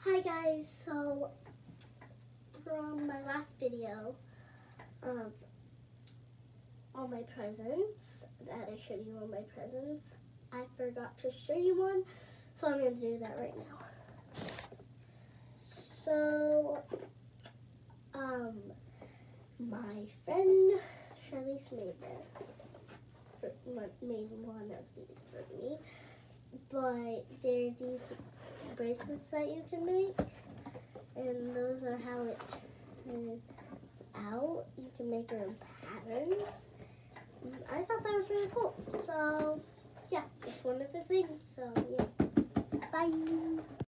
Hi guys, so from my last video of all my presents, that I showed you all my presents, I forgot to show you one, so I'm going to do that right now. So, my friend Charlize made one of these for me, but there are these bracelets that you can make, and those are how it turns out. You can make your own patterns. I thought that was really cool. So yeah, it's one of the things. So yeah, bye.